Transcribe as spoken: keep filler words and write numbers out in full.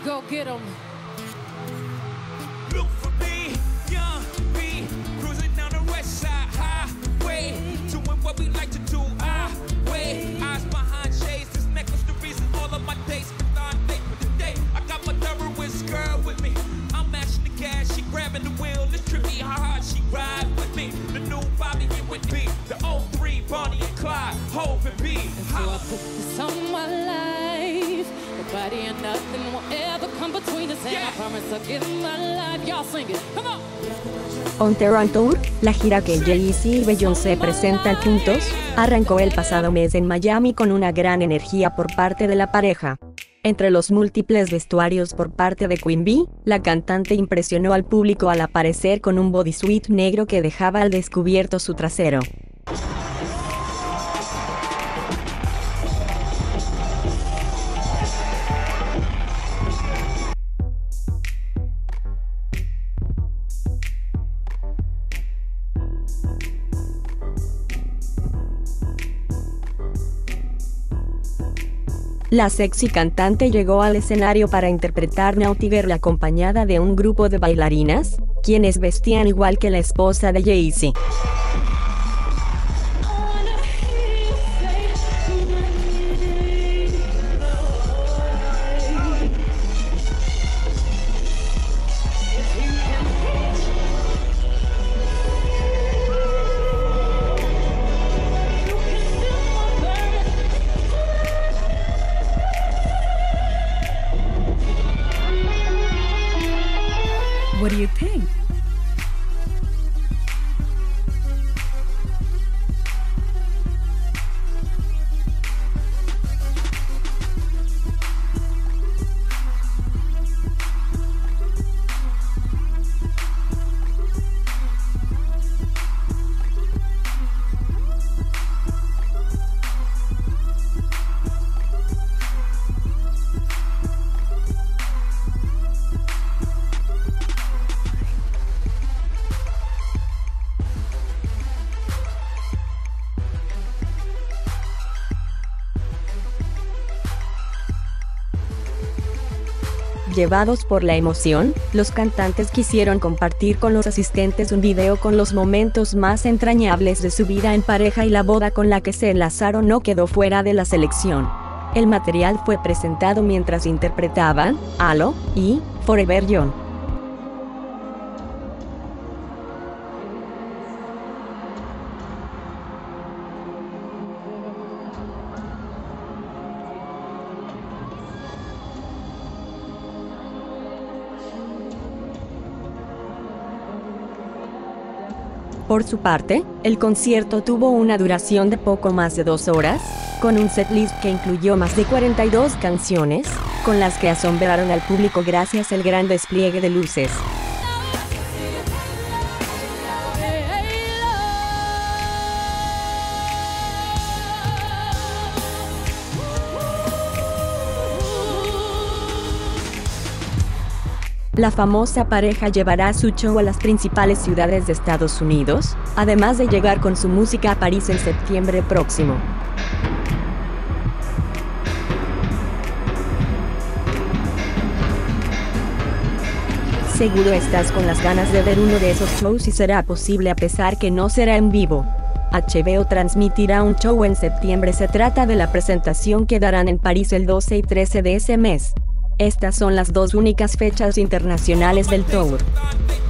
Go get 'em. Look for me, young B, cruising down the west side highway, doing what we like to do. I way eyes behind shades. This necklace the reason all of my dates are late. But today I got my Durowitz girl with me. I'm mashing the gas, she grabbing the wheel. It's trippy how hard she ride with me. The new Bobby and with me, the oh three Bonnie and Clyde, Hope and B. So I put this on my life. Nobody and nothing will ever come between us. And I promise I'll give my life. Y'all sing it. Come on. On Terran Tour, la gira que Jay-Z y Beyoncé presentan juntos, arrancó el pasado mes en Miami con una gran energía por parte de la pareja. Entre los múltiples vestuarios por parte de Queen Bee, la cantante impresionó al público al aparecer con un bodysuit negro que dejaba al descubierto su trasero. La sexy cantante llegó al escenario para interpretar Naughty Girl acompañada de un grupo de bailarinas, quienes vestían igual que la esposa de Jay-Z. What do you think? Llevados por la emoción, los cantantes quisieron compartir con los asistentes un video con los momentos más entrañables de su vida en pareja y la boda con la que se enlazaron no quedó fuera de la selección. El material fue presentado mientras interpretaban Halo y Forever Young. Por su parte, el concierto tuvo una duración de poco más de dos horas, con un setlist que incluyó más de cuarenta y dos canciones, con las que asombraron al público gracias al gran despliegue de luces. La famosa pareja llevará su show a las principales ciudades de Estados Unidos, además de llegar con su música a París en septiembre próximo. Seguro estás con las ganas de ver uno de esos shows y será posible a pesar que no será en vivo. H B O transmitirá un show en septiembre. Se trata de la presentación que darán en París el doce y trece de ese mes. Estas son las dos únicas fechas internacionales del tour.